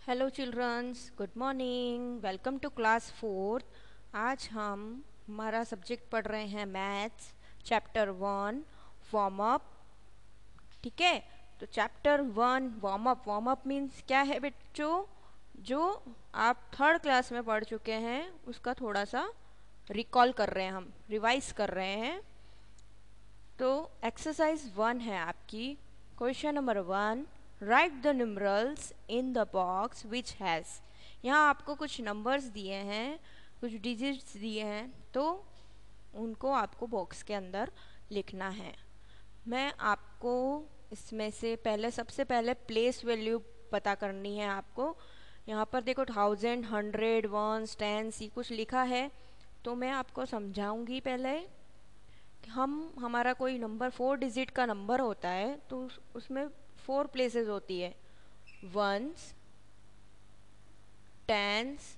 Hello childrens, good morning. Welcome to class 4। आज हम हमारा सब्जेक्ट पढ़ रहे हैं मैथ्स, चैप्टर 1 वार्म अप। ठीक है, तो चैप्टर 1 वार्म अप मीन्स क्या है बच्चों? जो आप थर्ड क्लास में पढ़ चुके हैं उसका थोड़ा सा रिकॉल कर रहे हैं, हम रिवाइज कर रहे हैं। तो एक्सरसाइज 1 है आपकी। Question number 1, write the numerals in the box which has. यहाँ आपको कुछ नंबर्स दिए हैं, कुछ डिजिट्स दिए हैं, तो उनको आपको बॉक्स के अंदर लिखना है। मैं आपको इसमें से सबसे पहले प्लेस वैल्यू पता करनी है आपको। यहाँ पर देखो 1000, 100, वंस, टेंस ये कुछ लिखा है, तो मैं आपको समझाऊंगी। पहले हमारा कोई नंबर 4 डिजिट का नंबर होता है तो उसमें 4 प्लेसेस होती है, वंस, टेंस,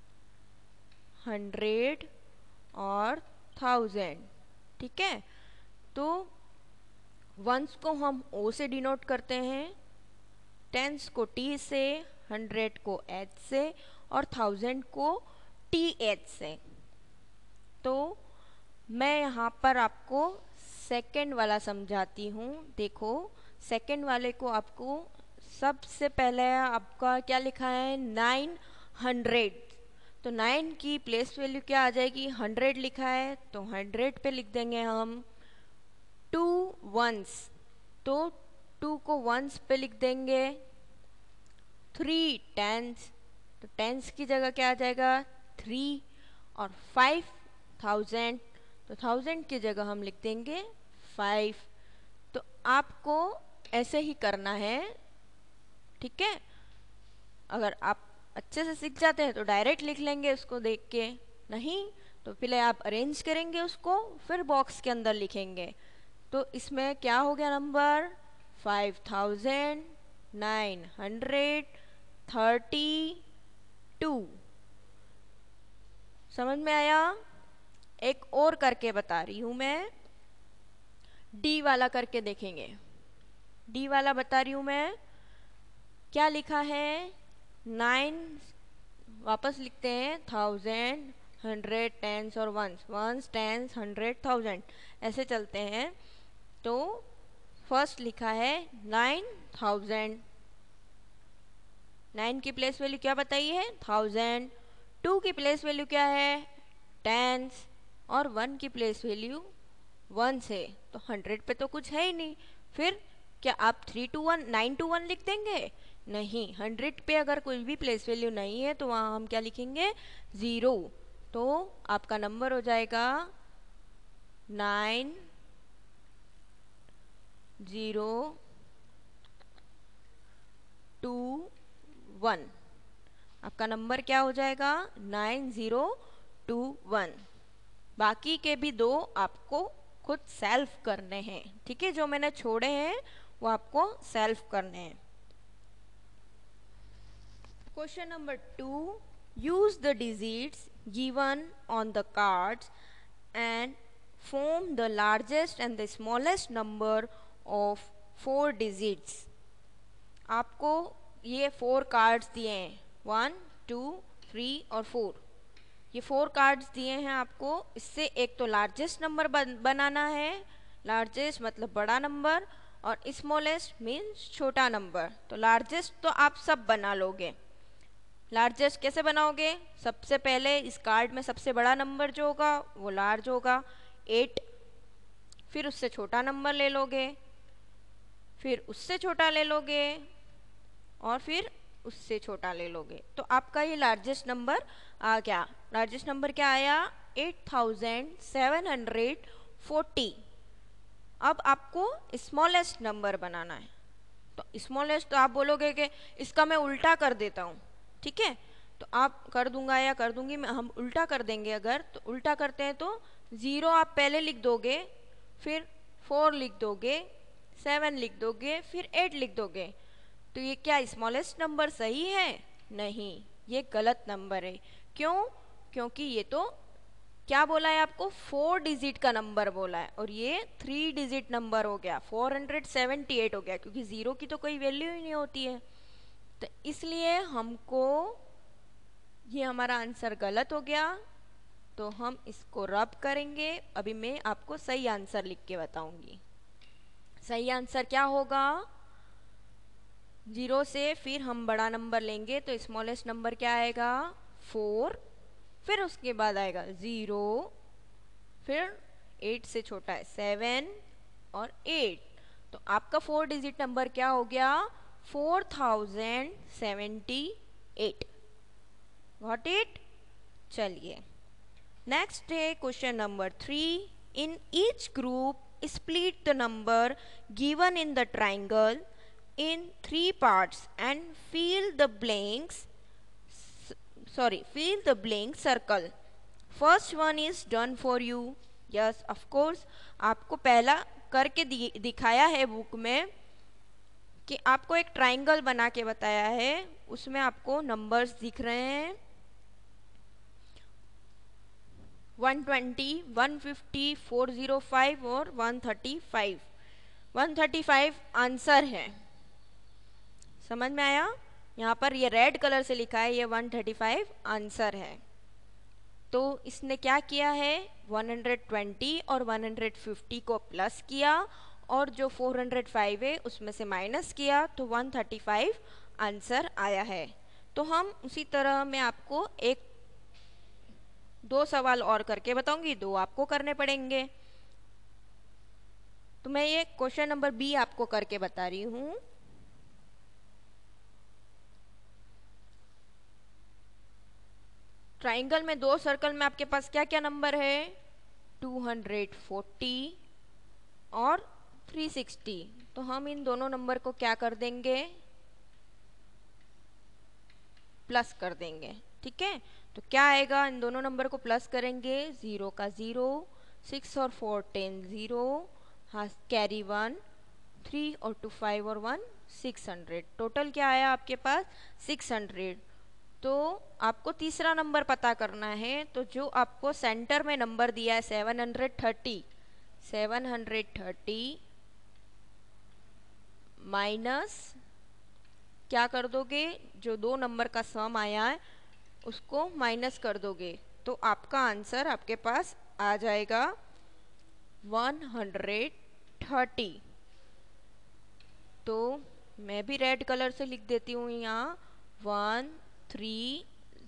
100 और 1000। ठीक है, तो वंस को हम ओ से डिनोट करते हैं, टेंस को टी से, 100 को एच से और 1000 को टी एच से। तो मैं यहाँ पर आपको सेकंड वाला समझाती हूँ। देखो, सेकंड वाले को आपको सबसे पहले आपका क्या लिखा है, 900। तो 9 की प्लेस वैल्यू क्या आ जाएगी, 100 लिखा है तो 100 पे लिख देंगे हम। 2 वंस, तो 2 को वंस पे लिख देंगे। 3 टेंस, तो टेंस की जगह क्या आ जाएगा, 3। और 5000, तो 1000 की जगह हम लिख देंगे 5। तो आपको ऐसे ही करना है। ठीक है, अगर आप अच्छे से सीख जाते हैं तो डायरेक्ट लिख लेंगे उसको देख के, नहीं तो पहले आप अरेंज करेंगे उसको, फिर बॉक्स के अंदर लिखेंगे। तो इसमें क्या हो गया नंबर, 5932। समझ में आया? एक और करके बता रही हूं मैं, डी वाला करके देखेंगे। डी वाला बता रही हूं मैं, क्या लिखा है, 9, वापस लिखते हैं 1000, 100, टेंस और वंस, टेंस, 100, 1000 ऐसे चलते हैं। तो फर्स्ट लिखा है 9000। 9 की प्लेस वैल्यू क्या बताई है, 1000। 2 की प्लेस वैल्यू क्या है, टेंस। और 1 की प्लेस वैल्यू 1 है, तो 100 पे तो कुछ है ही नहीं। फिर क्या आप 321 921 लिख देंगे, नहीं। 100 पे अगर कोई भी प्लेस वैल्यू नहीं है तो वहाँ हम क्या लिखेंगे, 0। तो आपका नंबर हो जाएगा 9021। आपका नंबर क्या हो जाएगा, 9021। बाकी के भी दो आपको खुद सेल्फ करने हैं। ठीक है, जो मैंने छोड़े हैं वो आपको सेल्फ करने हैं। Question number 2, use the digits given on the cards and form the largest and the smallest number of 4 digits। आपको ये 4 कार्ड्स दिए हैं, 1, 2, 3 और 4। ये 4 कार्ड्स दिए हैं आपको। इससे एक तो लार्जेस्ट नंबर बनाना है, लार्जेस्ट मतलब बड़ा नंबर, और स्मॉलेस्ट मीन्स छोटा नंबर। तो लार्जेस्ट तो आप सब बना लोगे। लार्जेस्ट कैसे बनाओगे, सबसे पहले इस कार्ड में सबसे बड़ा नंबर जो होगा वो लार्ज होगा, 8। फिर उससे छोटा नंबर ले लोगे, फिर उससे छोटा ले लोगे, और फिर उससे छोटा ले लोगे। तो आपका ये लार्जेस्ट नंबर आ गया। लार्जेस्ट नंबर क्या आया, 8740। अब आपको स्मॉलेस्ट नंबर बनाना है। तो स्मॉलेस्ट, तो आप बोलोगे कि इसका मैं उल्टा कर देता हूँ। ठीक है, तो आप कर दूंगा या कर दूंगी, हम उल्टा कर देंगे। अगर तो उल्टा करते हैं तो 0 आप पहले लिख दोगे, फिर 4 लिख दोगे, 7 लिख दोगे, फिर 8 लिख दोगे। तो ये क्या स्मॉलेस्ट नंबर सही है? नहीं, ये गलत नंबर है। क्यों? क्योंकि ये तो क्या बोला है आपको, 4 डिजिट का नंबर बोला है, और ये 3 डिजिट नंबर हो गया, 478 हो गया, क्योंकि 0 की तो कोई वैल्यू ही नहीं होती है। तो इसलिए हमको ये हमारा आंसर गलत हो गया, तो हम इसको रब करेंगे। अभी मैं आपको सही आंसर लिख के बताऊंगी। सही आंसर क्या होगा, 0 से फिर हम बड़ा नंबर लेंगे तो स्मॉलेस्ट नंबर क्या आएगा 4, फिर उसके बाद आएगा 0, फिर 8 से छोटा है 7 और 8। तो आपका 4 डिजिट नंबर क्या हो गया 4078। Got it. चलिए नेक्स्ट है question number 3। In each group split the number given in the triangle in 3 parts and fill the blank circle. First one is done for you. Yes, of course. आपको पहला करके दिखाया है book में कि आपको एक ट्राइंगल बना के बताया है, उसमें आपको नंबर्स दिख रहे हैं 120, 150, 405 और 135। 135 आंसर है, समझ में आया। यहाँ पर ये रेड कलर से लिखा है, ये 135 आंसर है। तो इसने क्या किया है 120 और 150 को प्लस किया और जो 405 है उसमें से माइनस किया, तो 135 आंसर आया है। तो हम उसी तरह मैं आपको एक 2 सवाल और करके बताऊंगी, 2 आपको करने पड़ेंगे। तो मैं ये क्वेश्चन नंबर बी आपको करके बता रही हूं। ट्राइंगल में 2 सर्कल में आपके पास क्या क्या नंबर है 240 और 360। तो हम इन दोनों नंबर को क्या कर देंगे प्लस कर देंगे। ठीक है, तो क्या आएगा, इन दोनों नंबर को प्लस करेंगे, 0 का 0, 6 और 4 10 0, हाँ कैरी 1, 3 और 2 5 और 1 600। टोटल क्या आया आपके पास 600। तो आपको तीसरा नंबर पता करना है, तो जो आपको सेंटर में नंबर दिया है 730 माइनस क्या कर दोगे, जो 2 नंबर का सम आया है उसको माइनस कर दोगे, तो आपका आंसर आपके पास आ जाएगा 130। तो मैं भी रेड कलर से लिख देती हूँ यहाँ 130।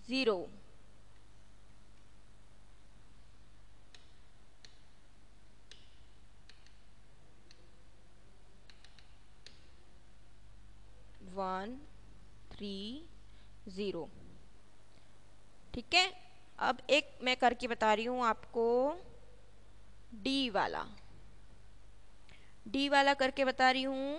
130। ठीक है, अब एक मैं करके बता रही हूँ आपको डी वाला करके बता रही हूँ।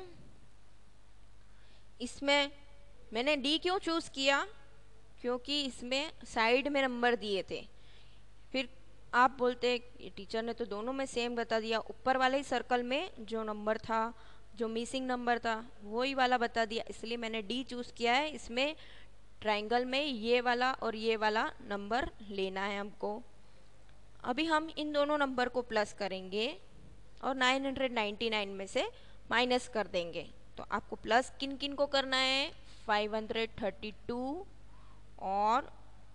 इसमें मैंने डी क्यों चूज किया, क्योंकि इसमें साइड में नंबर दिए थे। फिर आप बोलते टीचर ने तो दोनों में सेम बता दिया, ऊपर वाले ही सर्कल में जो नंबर था, जो मिसिंग नंबर था वही वाला बता दिया, इसलिए मैंने डी चूज किया है। इसमें ट्राइंगल में ये वाला और ये वाला नंबर लेना है हमको। अभी हम इन दोनों नंबर को प्लस करेंगे और 999 में से माइनस कर देंगे। तो आपको प्लस किन किन को करना है 532 और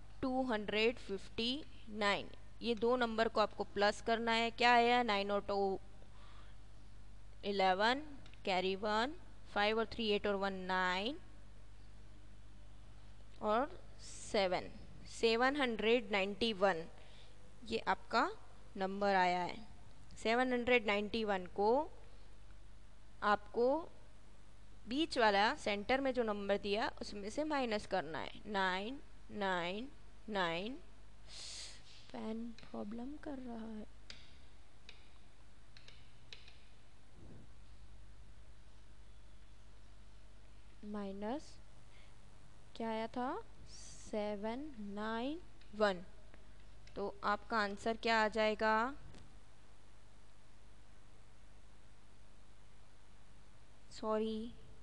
259, ये 2 नंबर को आपको प्लस करना है। क्या है 9 और 2 11, कैरी 1, 5 और 3 8 और 1 9 और 791, ये आपका नंबर आया है। 791 को आपको बीच वाला सेंटर में जो नंबर दिया उसमें से माइनस करना है 999। पेन प्रॉब्लम कर रहा है। माइनस क्या आया था 791। तो आपका आंसर क्या आ जाएगा सॉरी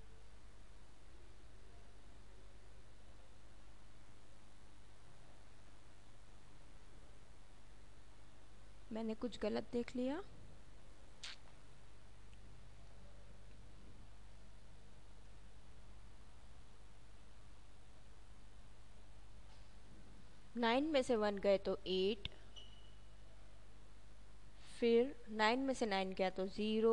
मैंने कुछ गलत देख लिया। 9 में से 1 गए तो 8, फिर 9 में से 9 गया तो 0,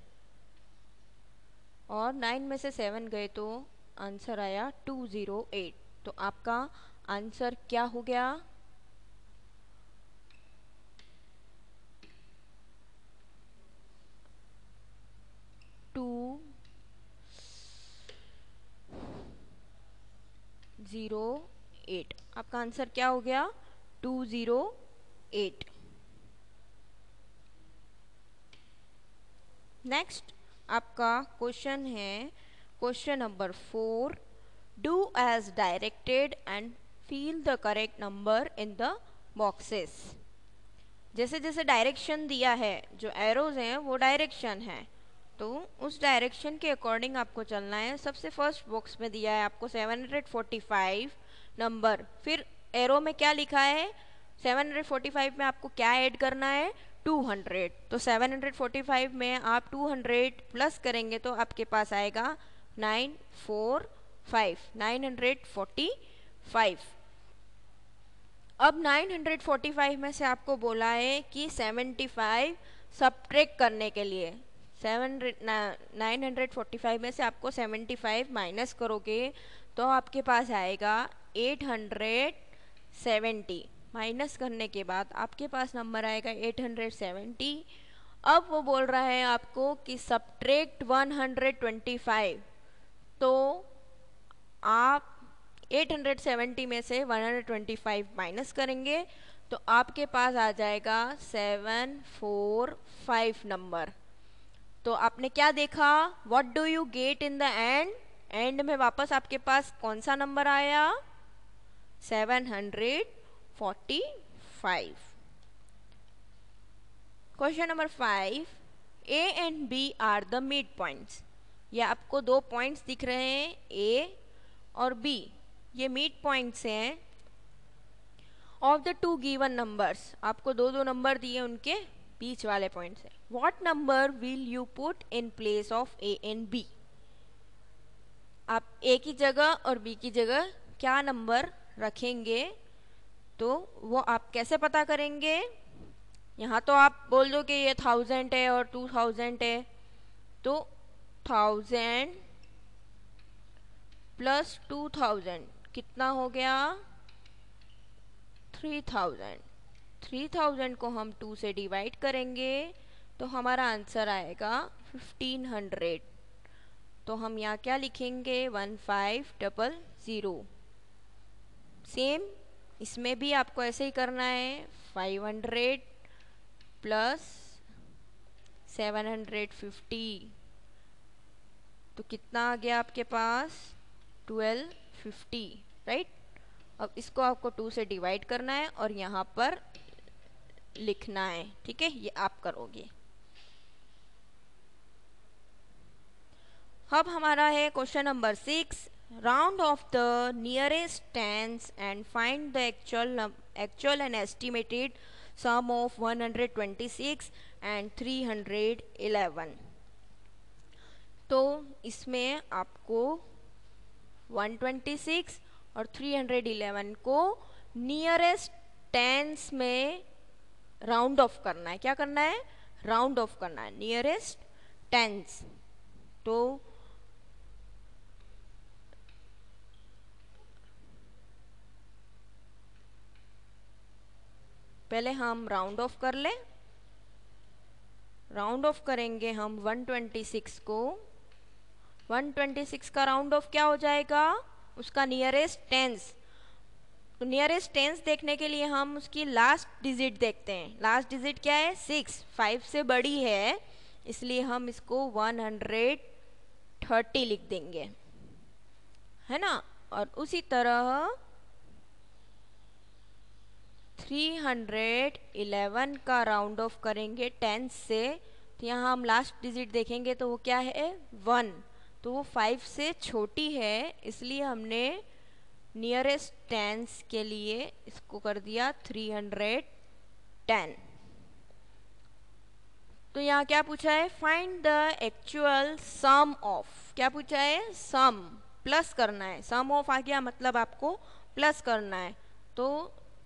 और 9 में से 7 गए तो आंसर आया 208। तो आपका आंसर क्या हो गया? 208। आपका आंसर क्या हो गया? 208। नेक्स्ट आपका क्वेश्चन है question number 4। Do as directed and fill the correct number in the boxes. जैसे जैसे डायरेक्शन दिया है, जो एरोज हैं वो डायरेक्शन है, तो उस डायरेक्शन के अकॉर्डिंग आपको चलना है। सबसे फर्स्ट बॉक्स में दिया है आपको 745 नंबर, फिर एरो में क्या लिखा है? 745 में आपको क्या ऐड करना है? 200। तो 745 में आप 200 प्लस करेंगे तो आपके पास आएगा 945। अब 945 में से आपको बोला है कि 75 सब्ट्रैक्ट करने के लिए 945 में से आपको 75 माइनस करोगे तो आपके पास आएगा 870। माइनस करने के बाद आपके पास नंबर आएगा 870। अब वो बोल रहा है आपको कि सब्ट्रैक्ट 125, तो आप 870 में से 125 माइनस करेंगे तो आपके पास आ जाएगा 745 नंबर। तो आपने क्या देखा? What do you get in the end? End में वापस आपके पास कौन सा नंबर आया? 745। Question number 5। A and B are the mid points. ये आपको दो पॉइंट्स दिख रहे हैं, ए और बी, ये मिड पॉइंट्स हैं of the two given numbers. आपको दो दो नंबर दिए, उनके बीच वाले पॉइंट्स है। What number will you put in place of A and B? आप ए की जगह और बी की जगह क्या नंबर रखेंगे? तो वो आप कैसे पता करेंगे? यहाँ तो आप बोल दो कि ये 1000 है और 2000 है, तो 1000 प्लस 2000 कितना हो गया? 3000। 3000 को हम 2 से डिवाइड करेंगे तो हमारा आंसर आएगा 1500। तो हम यहाँ क्या लिखेंगे? 1500। सेम इसमें भी आपको ऐसे ही करना है। 500 प्लस 750, तो कितना आ गया आपके पास? 1250, राइट। अब इसको आपको 2 से डिवाइड करना है और यहाँ पर लिखना है, ठीक है? ये आप करोगे। अब हमारा है question number 6। Round off the nearest tens and find the actual and estimated sum of 126 and 311। तो इसमें आपको 126 और 311 को नियरेस्ट टेंस में राउंड ऑफ करना है। क्या करना है? राउंड ऑफ करना है नियरेस्ट टेंस। तो पहले हम राउंड ऑफ कर लें। राउंड ऑफ करेंगे हम 126 को। 126 का राउंड ऑफ क्या हो जाएगा? उसका नियरेस्ट टेंस। तो नियरेस्ट टेंस देखने के लिए हम उसकी लास्ट डिजिट देखते हैं। लास्ट डिजिट क्या है? 6। 5 से बड़ी है, इसलिए हम इसको 130 लिख देंगे, है ना। और उसी तरह 311 का राउंड ऑफ करेंगे 10 से, तो यहाँ हम लास्ट डिजिट देखेंगे तो वो क्या है? 1। तो वो 5 से छोटी है, इसलिए हमने नियरेस्ट टेंस के लिए इसको कर दिया 310। तो यहाँ क्या पूछा है? Find the actual sum of. क्या पूछा है? सम, प्लस करना है। सम ऑफ आ गया मतलब आपको प्लस करना है। तो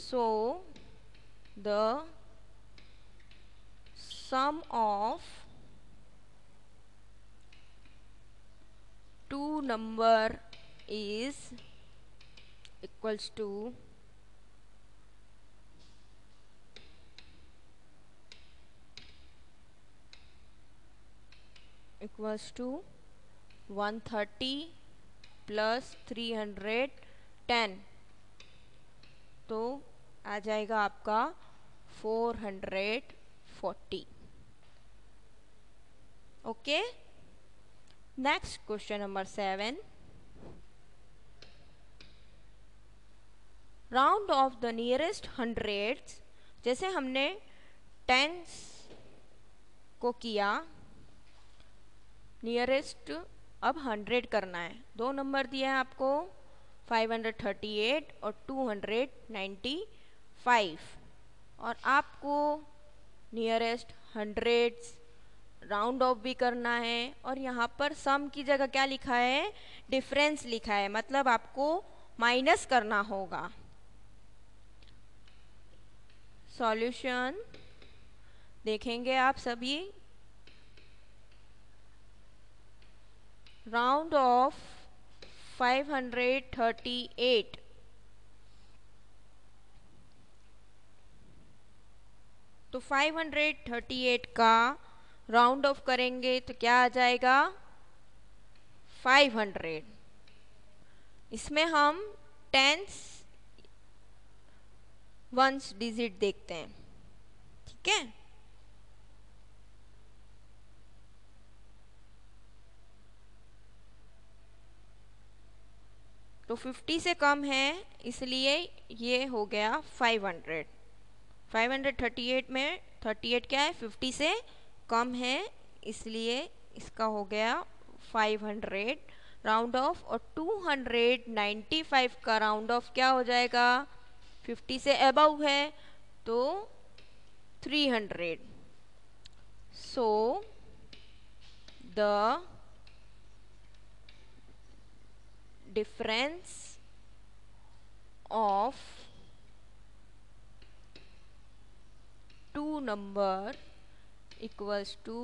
so the sum of two number is equals to equals to 130 plus 310, तो आ जाएगा आपका 440. Okay, next question number 7. Round off the nearest hundreds. जैसे हमने टेंस को किया, नियरेस्ट अब 100 करना है. दो नंबर दिया है आपको 538 और 295, और आपको नियरेस्ट हंड्रेड्स राउंड ऑफ भी करना है. और यहाँ पर सम की जगह क्या लिखा है? डिफरेंस लिखा है, मतलब आपको माइनस करना होगा. सॉल्यूशन देखेंगे आप सभी. राउंड ऑफ 538, तो 538 का राउंड ऑफ करेंगे तो क्या आ जाएगा? 500. इसमें हम टेंस वंस डिजिट देखते हैं. ठीक है, तो 50 से कम है, इसलिए ये हो गया 500. 538 में 38 क्या है? 50 से कम है, इसलिए इसका हो गया 500 राउंड ऑफ. और 295 का राउंड ऑफ क्या हो जाएगा? 50 से अबव है तो 300. So the difference of two number equals to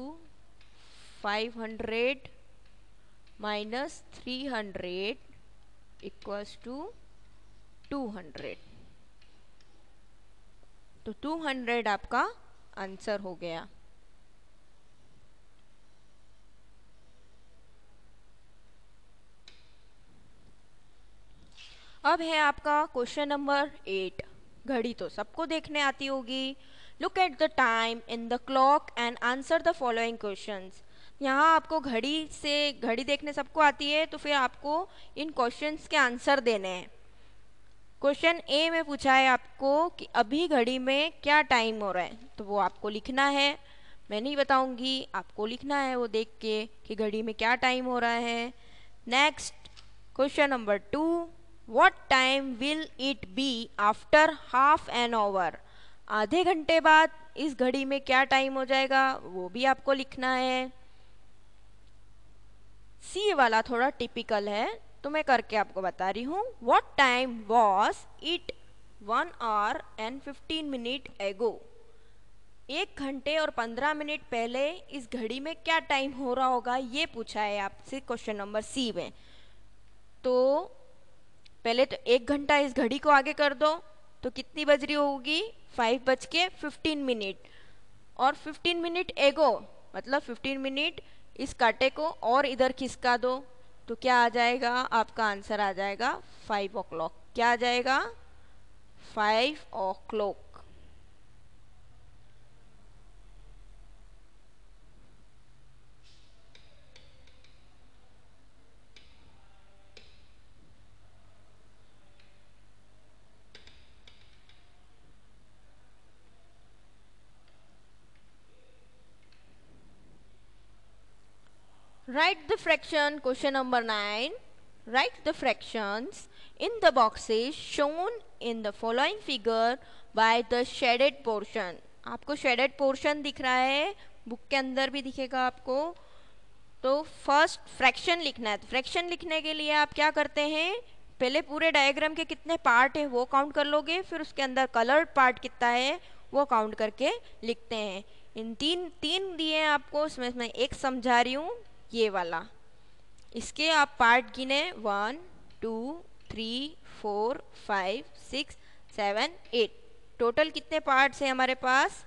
500 minus 300 equals to 200. तो 200 आपका आंसर हो गया. अब है आपका क्वेश्चन नंबर 8. घड़ी तो सबको देखने आती होगी. Look at the time in the clock and answer the following questions. यहाँ आपको घड़ी देखने सबको आती है, तो फिर आपको इन क्वेश्चंस के आंसर देने हैं. क्वेश्चन ए में पूछा है आपको कि अभी घड़ी में क्या टाइम हो रहा है, तो वो आपको लिखना है. मैं नहीं बताऊंगी, आपको लिखना है वो देख के कि घड़ी में क्या टाइम हो रहा है. Next question number 2. What time will it be after half an hour? आधे घंटे बाद इस घड़ी में क्या टाइम हो जाएगा, वो भी आपको लिखना है. सी वाला थोड़ा टिपिकल है, तो मैं करके आपको बता रही हूँ. What time was it 1 hour and 15 minute ago? 1 घंटे और 15 मिनट पहले इस घड़ी में क्या टाइम हो रहा होगा, ये पूछा है आपसे क्वेश्चन नंबर सी में. तो पहले तो 1 घंटा इस घड़ी को आगे कर दो, तो कितनी बज रही होगी? 5:15. और 15 मिनट एगो मतलब 15 मिनट इस कांटे को और इधर खिसका दो, तो क्या आ जाएगा? आपका आंसर आ जाएगा 5 o'clock. क्या आ जाएगा? 5 o'clock. Write the fraction. Question number 9. Write the fractions in the boxes shown in the following figure by the shaded portion. आपको shaded portion दिख रहा है, बुक के अंदर भी दिखेगा आपको. तो फर्स्ट फ्रैक्शन लिखना है. तो फ्रैक्शन लिखने के लिए आप क्या करते हैं? पहले पूरे डायग्राम के कितने पार्ट है वो काउंट कर लोगे, फिर उसके अंदर कलर्ड पार्ट कितना है वो काउंट करके लिखते हैं। इन तीन तीन दिए हैं आपको, उसमें मैं एक समझा रही हूँ, ये वाला। इसके आप पार्ट गिने 1 2 3 4 5 6 7 8। टोटल कितने पार्ट्स हैं हमारे पास?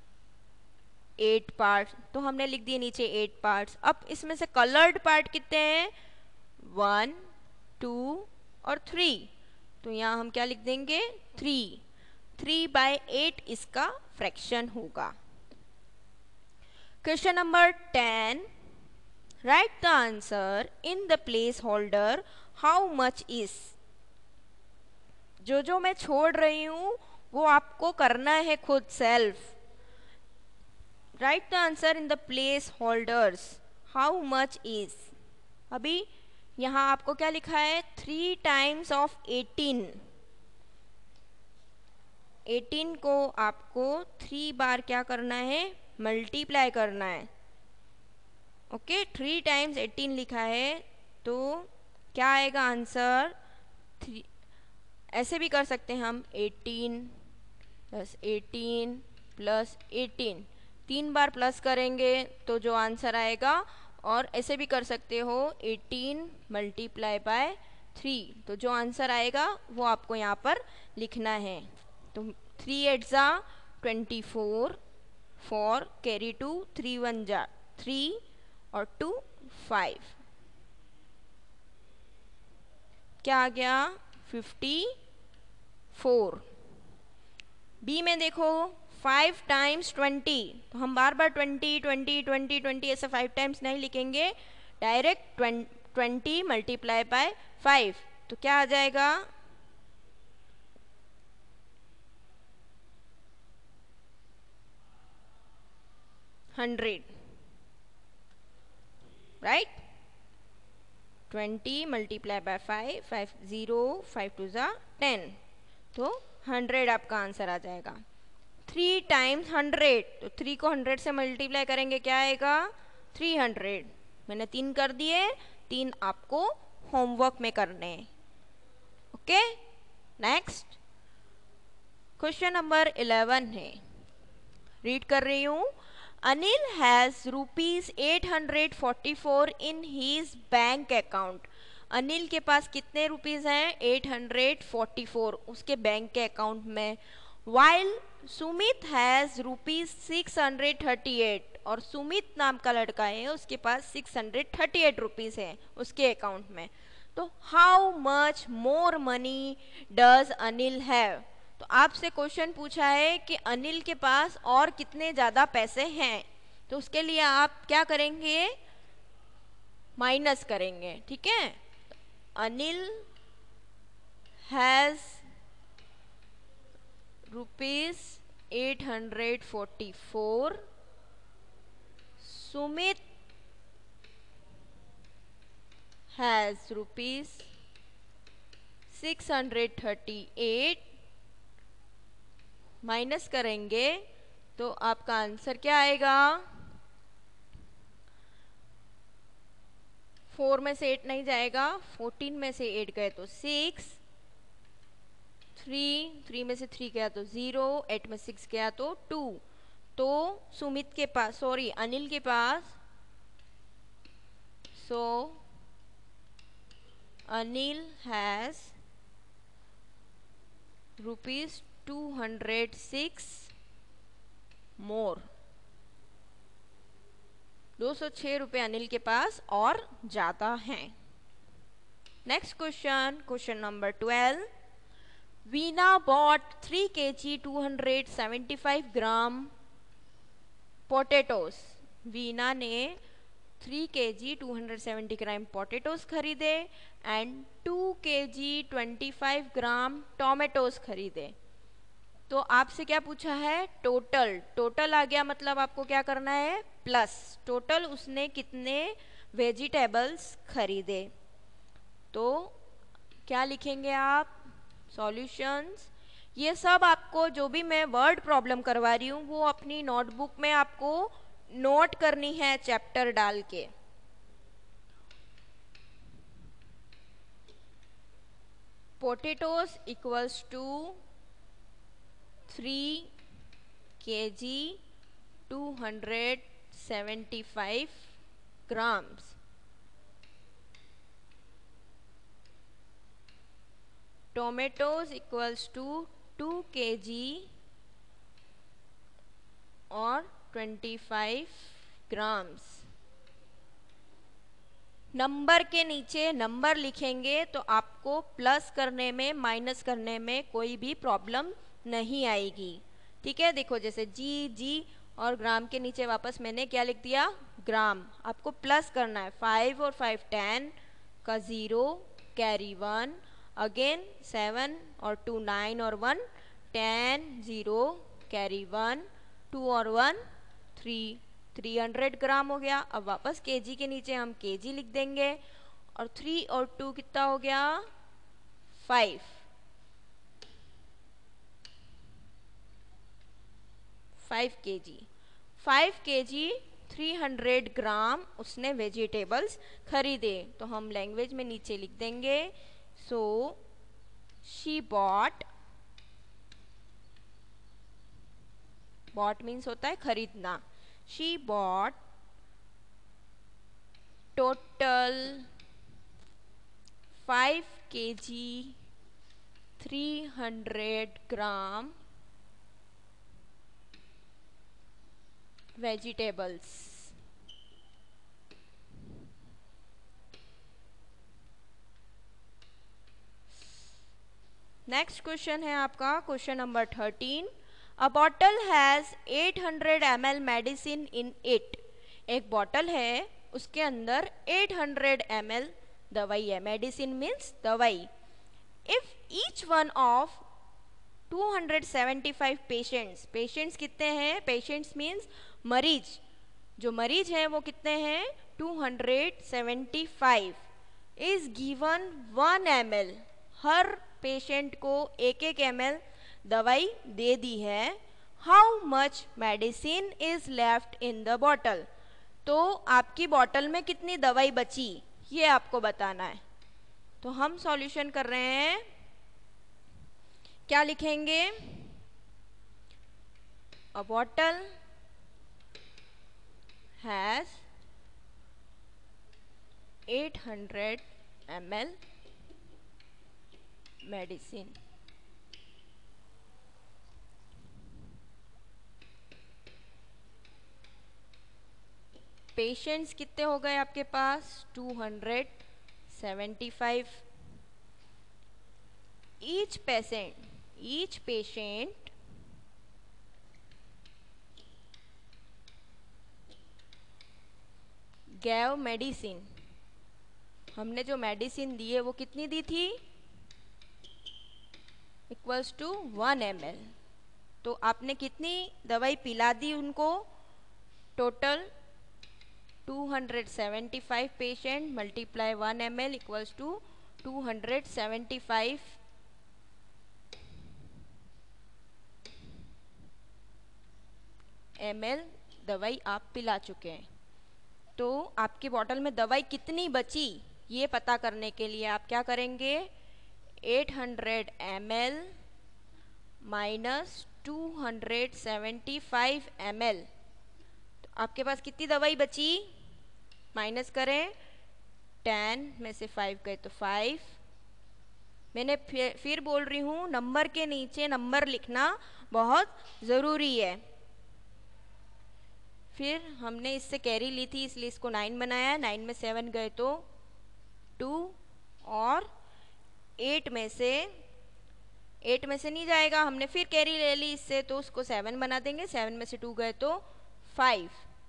8 पार्ट्स। तो हमने लिख दिए नीचे 8 पार्ट्स। अब इसमें से कलर्ड पार्ट कितने हैं? 1 2 और 3। तो यहाँ हम क्या लिख देंगे? 3। 3/8 इसका फ्रैक्शन होगा। Question number 10, write the answer in the place holder how much is. जो मैं छोड़ रही हूं वो आपको करना है खुद self. Write the answer in the place holders how much is. अभी यहाँ आपको क्या लिखा है? 3 टाइम्स ऑफ 18। 18 को आपको 3 बार क्या करना है? मल्टीप्लाई करना है। ओके, 3 टाइम्स 18 लिखा है, तो क्या आएगा आंसर? 3। ऐसे भी कर सकते हैं हम, 18 प्लस 18 प्लस 18। 3 बार प्लस करेंगे तो जो आंसर आएगा, और ऐसे भी कर सकते हो 18 मल्टीप्लाई बाय 3, तो जो आंसर आएगा वो आपको यहाँ पर लिखना है। तो 3 8 जा 24, 4 कैरी 2, 3 1 जा 3 और 2 5। क्या आ गया? 54। बी में देखो 5 टाइम्स 20, तो हम बार बार 20 20 20 20 ऐसे 5 टाइम्स नहीं लिखेंगे, डायरेक्ट 20 मल्टीप्लाई बाय 5। तो क्या आ जाएगा? 100, राइट? 20 मल्टीप्लाई बाय 5, 5 0, 5 2 जा 10, तो 100 आपका आंसर आ जाएगा। 3 टाइम्स 100, तो 3 को 100 से मल्टीप्लाई करेंगे, क्या आएगा? 300। मैंने 3 कर दिए, 3 आपको होमवर्क में करने हैं। ओके, नेक्स्ट क्वेश्चन नंबर 11 है, रीड कर रही हूँ। Anil has ₹844 in his bank account. Anil के पास कितने रुपीज़ हैं? 844 उसके बैंक के अकाउंट में। वाइल सुमित हैज़ ₹638, और सुमित नाम का लड़का है, उसके पास 638 रुपीज़ है उसके अकाउंट में। तो how much more money does Anil have. तो आपसे क्वेश्चन पूछा है कि अनिल के पास और कितने ज़्यादा पैसे हैं, तो उसके लिए आप क्या करेंगे? माइनस करेंगे, ठीक है? Anil has ₹844, Sumit has ₹638, minus करेंगे तो आपका आंसर क्या आएगा? 4 में से 8 नहीं जाएगा, 14 में से 8 गए तो 6, 3 में से 3 गया तो 0, 8 में 6 गया तो 2। तो सुमित के पास, सॉरी अनिल के पास, सो अनिल हैज ₹206 मोर। 206 रुपये अनिल के पास और ज़्यादा हैं। Next question, question number 12। Veena bought 3 kg 275 gram potatoes. Veena ने 3 kg 270 ग्राम पोटैटोस खरीदे एंड 2 kg 25 ग्राम टोमेटोस खरीदे। तो आपसे क्या पूछा है? टोटल। टोटल आ गया, मतलब आपको क्या करना है? प्लस। टोटल उसने कितने वेजिटेबल्स खरीदे। तो क्या लिखेंगे आप? सॉल्यूशंस। ये सब आपको जो भी मैं वर्ड प्रॉब्लम करवा रही हूँ वो अपनी नोटबुक में आपको नोट करनी है चैप्टर डाल के। potatoes equals to 3 kg 275 grams. Tomatoes equals to 2 kg और 25 grams. नंबर के नीचे नंबर लिखेंगे तो आपको प्लस करने में माइनस करने में कोई भी प्रॉब्लम नहीं आएगी, ठीक है। देखो जैसे जी और ग्राम के नीचे वापस मैंने क्या लिख दिया, ग्राम। आपको प्लस करना है, 5 और 5 10 का 0 कैरी 1, अगेन 7 और 2 9 और 1 10 0 कैरी 1, 2 और 1 3 300 ग्राम हो गया। अब वापस केजी के नीचे हम केजी लिख देंगे और 3 और 2 कितना हो गया, 5 kg 5 kg 300 ग्राम उसने वेजिटेबल्स खरीदे। तो हम लैंग्वेज में नीचे लिख देंगे, सो शी बॉट मीन्स होता है खरीदना। She bought total 5 kg 300 gram vegetables. Next question है आपका question number 13। A bottle has 800 ml medicine in it. एक बॉटल है, उसके अंदर 800 ml दवाई है। मेडिसिन मीन्स दवाई। If each one of 275 patients कितने हैं, पेशेंट्स मीन्स मरीज, जो मरीज हैं वो कितने हैं 275, इज गिवन 1 ml, हर पेशेंट को 1 ml दवाई दे दी है। How much medicine is left in the bottle. तो आपकी बॉटल में कितनी दवाई बची ये आपको बताना है। तो हम सॉल्यूशन कर रहे हैं, क्या लिखेंगे, a bottle has 800 ml medicine. Patients कितने हो गए आपके पास 275। Each patient gave medicine. हमने जो मेडिसिन दी है वो कितनी दी थी, इक्वल्स टू 1 ml। तो आपने कितनी दवाई पिला दी उनको, total 275 patient multiply 1 ml equals to 275 ml दवाई आप पिला चुके हैं। तो आपकी बॉटल में दवाई कितनी बची ये पता करने के लिए आप क्या करेंगे, 800 ml माइनस 275 ml। तो आपके पास कितनी दवाई बची, माइनस करें, 10 में से 5 गए तो 5। मैंने फिर बोल रही हूँ, नंबर के नीचे नंबर लिखना बहुत ज़रूरी है। फिर हमने इससे कैरी ली थी इसलिए इसको 9 बनाया, 9 में 7 गए तो 2 और 8 में से नहीं जाएगा, हमने फिर कैरी ले ली इससे तो उसको 7 बना देंगे, 7 में से 2 गए तो 5।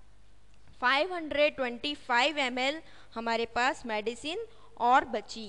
525 ml हमारे पास मेडिसिन और बची।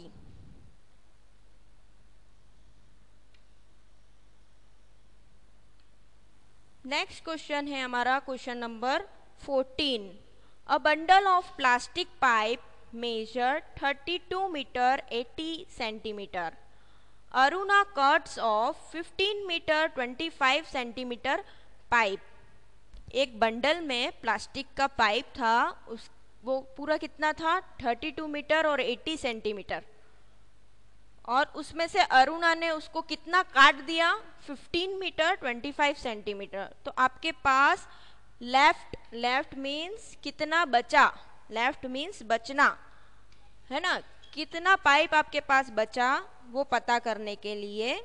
नेक्स्ट क्वेश्चन है हमारा question number 14। A bundle of plastic pipe measure 32 metre 80 centimetre. Aruna cuts off 15 metre 25 centimetre pipe. एक बंडल में प्लास्टिक का पाइप था, वो पूरा कितना था 32 मीटर और 80 सेंटीमीटर। और उसमें से अरुणा ने उसको कितना काट दिया, 15 मीटर 25 सेंटीमीटर। तो आपके पास लेफ्ट मीन्स कितना बचा, लेफ्ट मीन्स बचना है ना, कितना पाइप आपके पास बचा वो पता करने के लिए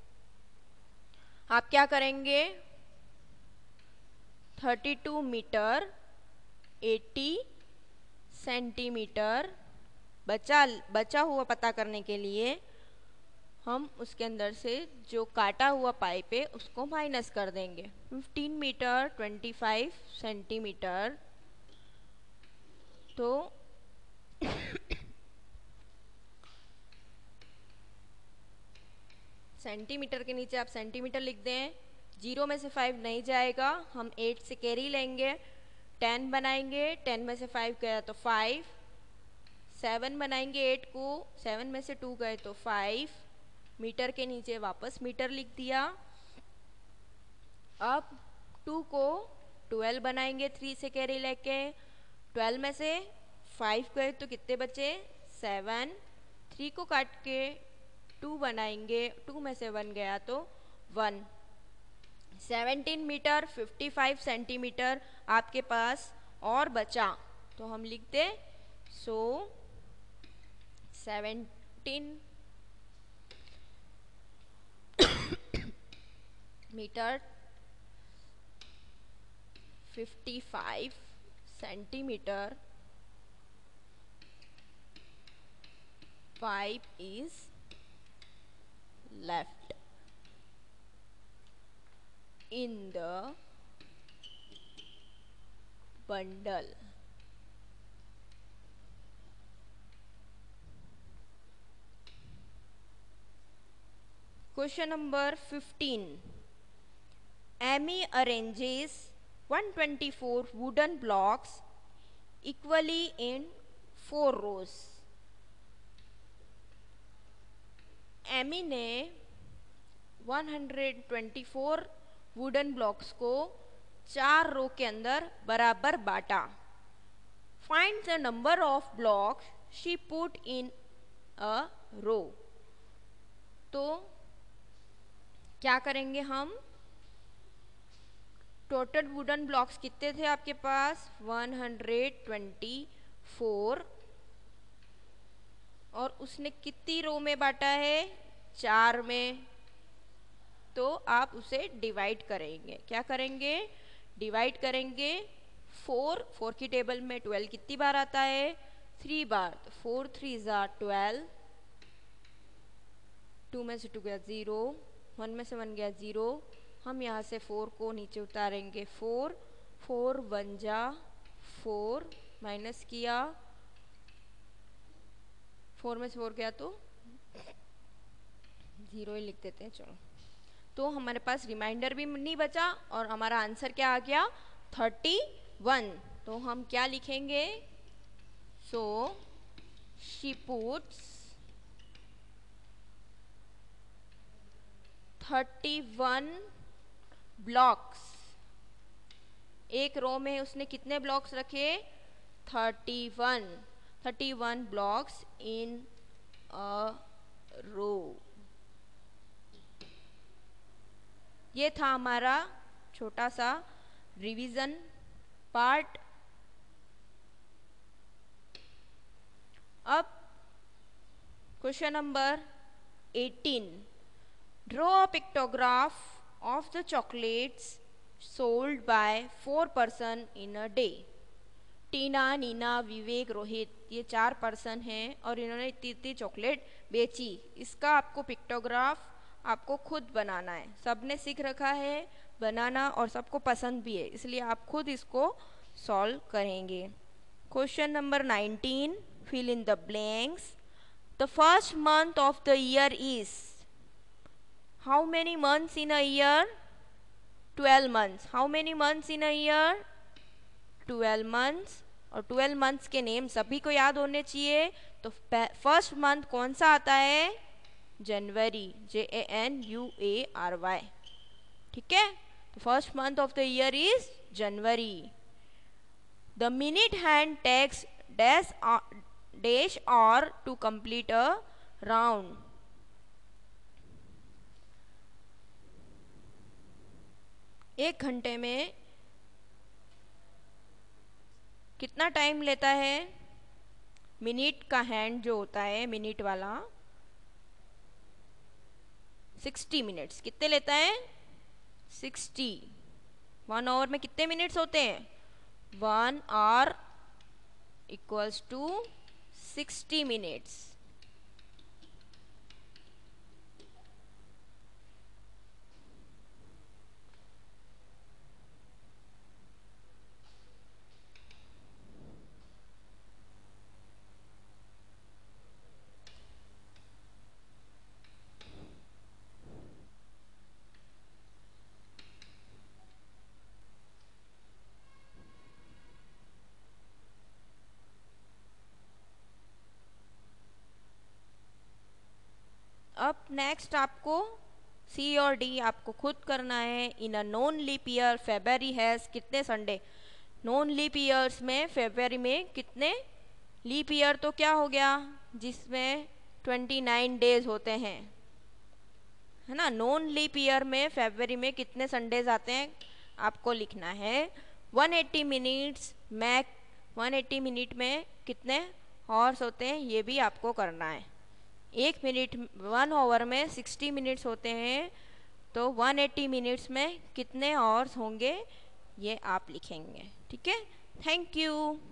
आप क्या करेंगे, 32 मीटर 80 सेंटीमीटर बचा हुआ पता करने के लिए हम उसके अंदर से जो काटा हुआ पाइप है उसको माइनस कर देंगे। 15 मीटर 25 सेंटीमीटर, तो सेंटीमीटर के नीचे आप सेंटीमीटर लिख दें, 0 में से 5 नहीं जाएगा, हम 8 से कैरी लेंगे, 10 बनाएंगे, 10 में से 5 गया तो 5, 7 बनाएंगे 8 को, 7 में से 2 गए तो 5, मीटर के नीचे वापस मीटर लिख दिया। अब 2 को 12 बनाएंगे 3 से कैरी लेके, 12 में से 5 गए तो कितने बचे 7, 3 को काट के 2 बनाएंगे, 2 में से 1 गया तो 1, 17 मीटर 55 सेंटीमीटर आपके पास और बचा, तो हम लिखते so 17 metre 55 centimetre pipe is left in the bundle. Question number 15. Amy arranges 124 wooden blocks equally in 4 rows. Amy ने 124 वुडन ब्लॉक्स को 4 रो के अंदर बराबर बांटा। Find the number of blocks she put in a row. तो क्या करेंगे हम, टोटल वुडन ब्लॉक्स कितने थे आपके पास 124, और उसने कितनी रो में बांटा है 4 में, तो आप उसे डिवाइड करेंगे, क्या करेंगे डिवाइड करेंगे। 4 की टेबल में 12 कितनी बार आता है 3 बार, तो 4 3 ज़ा 12, 2 में से 2 गया 0, 1 में से 1 गया 0, हम यहाँ से 4 को नीचे उतारेंगे 4 1 जा 4, माइनस किया, 4 में से 4 गया तो 0 ही लिख देते हैं, चलो। तो हमारे पास रिमाइंडर भी नहीं बचा और हमारा आंसर क्या आ गया 31। तो हम क्या लिखेंगे, सो शी पुट्स 31 ब्लॉक्स, एक रो में उसने कितने ब्लॉक्स रखे 31 blocks in a row। ये था हमारा छोटा सा रिवीजन पार्ट। अब question number 18, draw a pictograph of the chocolates sold by 4 person in a day. Tina, Neena, Vivek, Rohit, ये 4 पर्सन हैं और इन्होंने इतनी चॉकलेट बेची। इसका आपको पिक्टोग्राफ आपको खुद बनाना है, सबने सीख रखा है बनाना और सबको पसंद भी है, इसलिए आप खुद इसको सॉल्व करेंगे। Question number 19, fill in the blanks. The first month of the year is, how many months in a year 12 months। How many months in a year 12 months, और 12 मंथ्स के नेम सभी को याद होने चाहिए। तो फर्स्ट मंथ कौन सा आता है जनवरी, JANUARY, ठीक है। तो first month of the year is January. The minute hand takes dash और टू कंप्लीट अ राउंड। एक घंटे में कितना टाइम लेता है? मिनट का हैंड जो होता है मिनट वाला 60 मिनट्स कितने लेता है? 60। 1 आवर में कितने मिनट्स होते हैं? 1 आवर इक्वल्स टू 60 मिनट्स। अब नेक्स्ट आपको सी और डी आपको खुद करना है। In a non leap year February has कितने संडे? नॉन लीप ईयर्स में फेब्रुअरी में कितने? लीप ईयर तो क्या हो गया जिसमें 29 डेज होते हैं, है ना। नॉन लीप ईयर में फेब्रुअरी में कितने संडेज आते हैं आपको लिखना है। 180 मिनट्स में 180 मिनट में कितने हॉर्स होते हैं ये भी आपको करना है। 1 आवर में 60 मिनट्स होते हैं, तो 180 मिनट्स में कितने आवर्स होंगे ये आप लिखेंगे। ठीक है, थैंक यू।